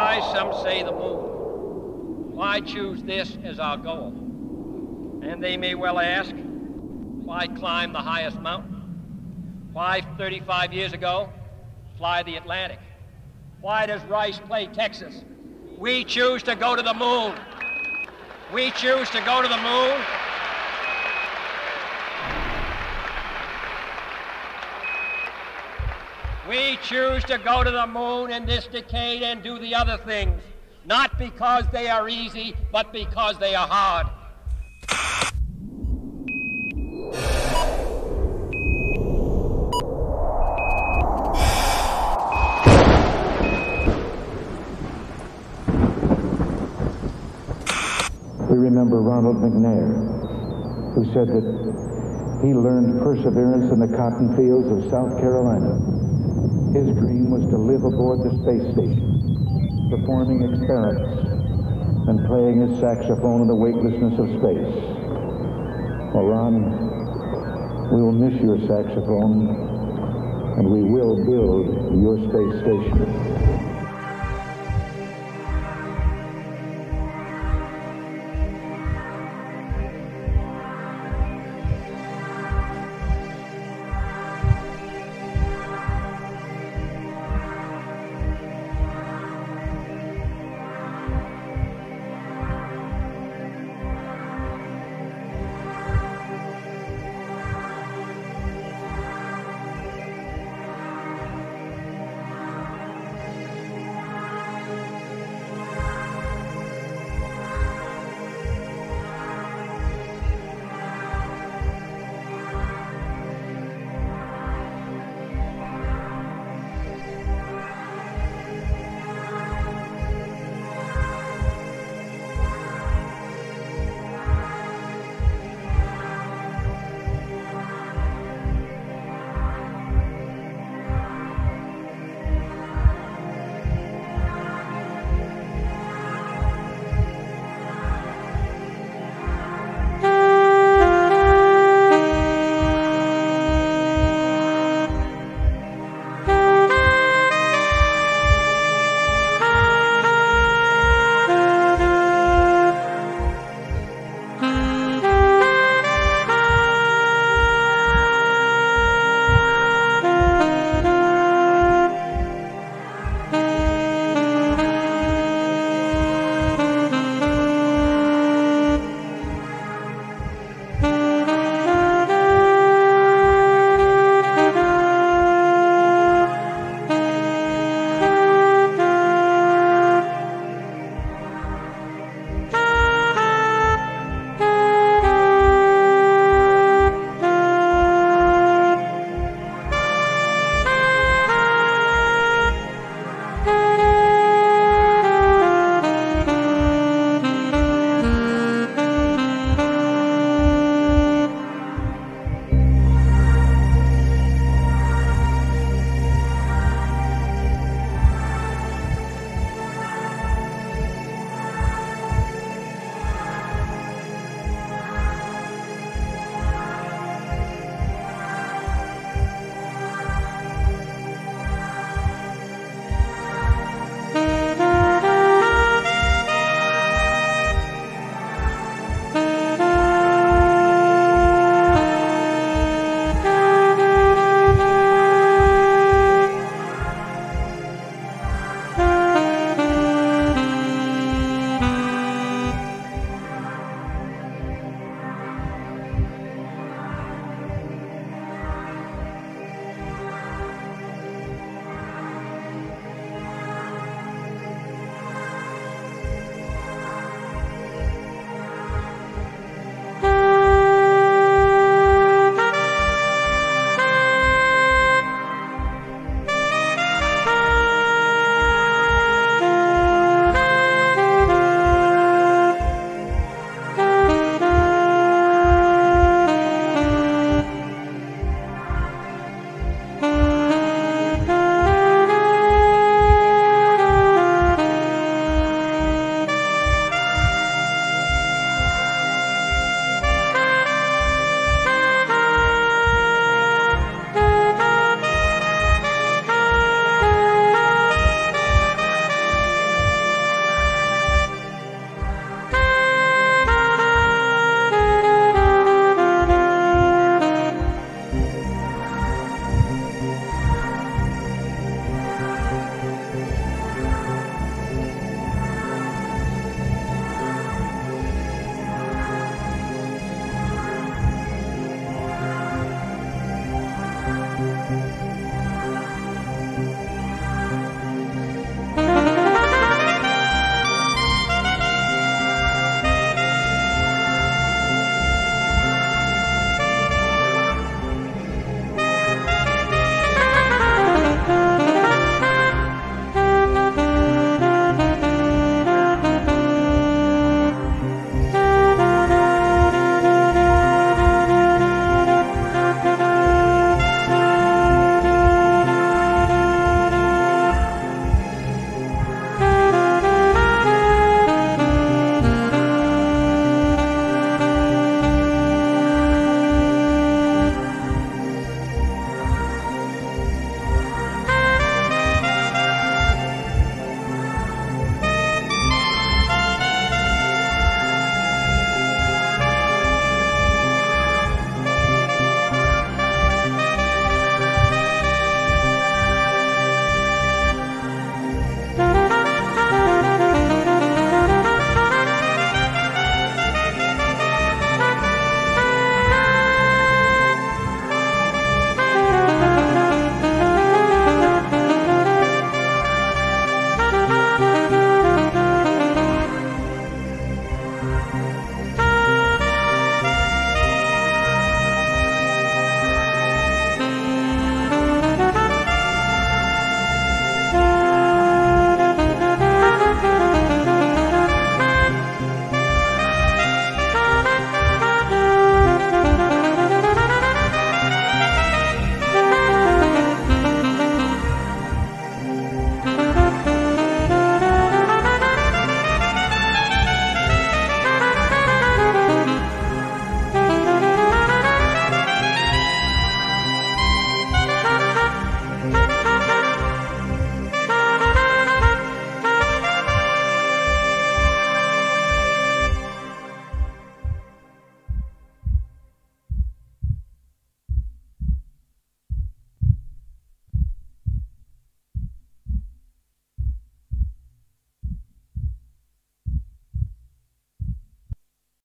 Why, some say the moon. Why choose this as our goal? And they may well ask, why climb the highest mountain? Why, 35 years ago, fly the Atlantic? Why does Rice play Texas? We choose to go to the moon. We choose to go to the moon. We choose to go to the moon in this decade and do the other things, not because they are easy, but because they are hard. We remember Ronald McNair, who said that he learned perseverance in the cotton fields of South Carolina. His dream was to live aboard the space station, performing experiments and playing his saxophone in the weightlessness of space. Well, Ron, we will miss your saxophone, and we will build your space station.